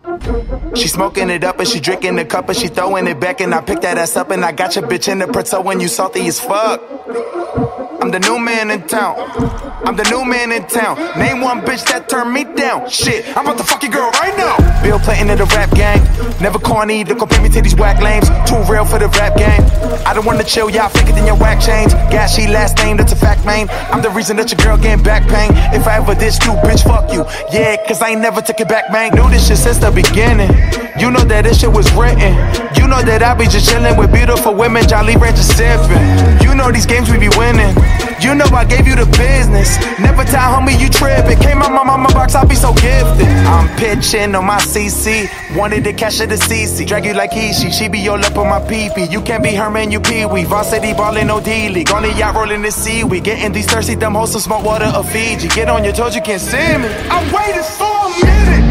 She smoking it up and she drinking the cup and she throwing it back and I pick that ass up and I got your bitch in the pretzel when you salty as fuck. I'm the new man in town. I'm the new man in town. Name one bitch that turned me down. Shit, I'm about to fuck your girl right now. Bill Clinton of the rap gang. Never corny, don't compare me to these whack lames. Too real for the rap game. I don't wanna chill, y'all fake it in your whack chains. Gas, she last name, that's a fact, man. I'm the reason that your girl getting back pain. If I ever diss you, bitch, fuck you. Yeah, cause I ain't never took it back, man. Knew this shit since the beginning. You know that this shit was written. You know that I be just chillin' with beautiful women, Jolly Rancher sippin'. You know these games we be winning. You know I gave you the business. Never tell homie you trippin'. Came out my mama box, I be so gifted. I'm pitching on my CC. Wanted to cash at the CC. Drag you like Ishi, she be all up on my PP. You can't be her man, you Pee-wee. Varsity ballin', no D-League. On the yacht rollin' the seaweed. Getting these thirsty dumb hoes some smart water of Fiji. Get on your toes, you can't see me. I waited for a minute.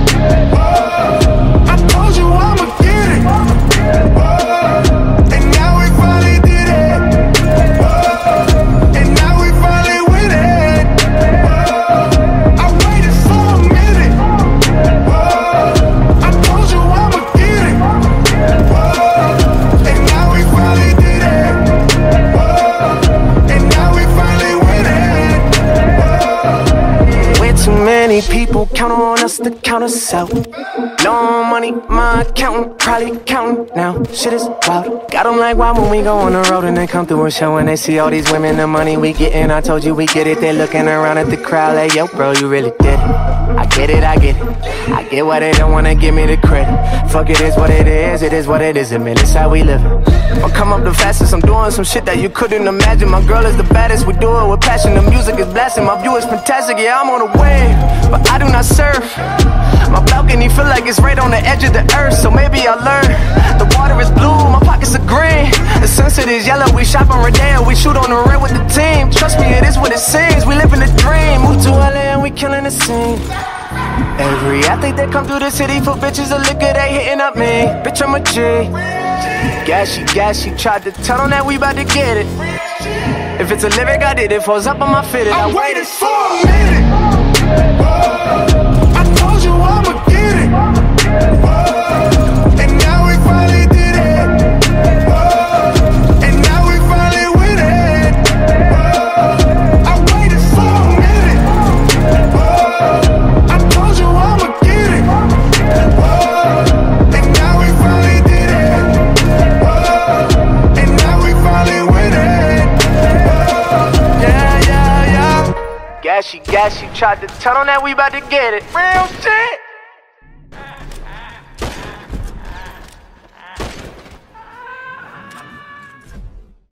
I told you I'ma get it. And now we finally did it. And now we finally with it. I waited for a minute. I told you I'ma get it. And now we finally did it. And now we finally with it. Way too many people count on us to count us out. No money, my accountant probably counting now. Shit is wild. Got them like wild when we go on the road and they come through a show and they see all these women, the money we gettin'. I told you we get it. They looking around at the crowd like, yo, bro, you really did it. I get it, I get it. I get why they don't wanna give me the credit. Fuck it is what it is what it is, admit it's how we livin'. I come up the fastest, I'm doing some shit that you couldn't imagine. My girl is the baddest, we do it with passion. The music is blasting, my view is fantastic. Yeah, I'm on a wave, but I do not surf. My balcony feel like it's right on the edge of the earth, so maybe I'll learn. The water is blue, my pockets are green. The sunset is yellow, we shop on Rodeo. We shoot on the red with the team. Trust me, it is what it seems. We live in a dream. Move to LA and we killing the scene. Every athlete that come through the city for bitches of liquor, they hitting up me. Bitch, I'm a G. Gassy, tried to tell them that we about to get it. If it's a lyric, I did it. Falls up on my fitted. I waited for a minute. I told you I'ma get it. And now we finally did it. And now we finally with it. I waited for a minute. I told you I'ma get it. And now we finally did it. And now we finally with it. Yeah. Gassy, tried to tell them that we about to get it. Real shit.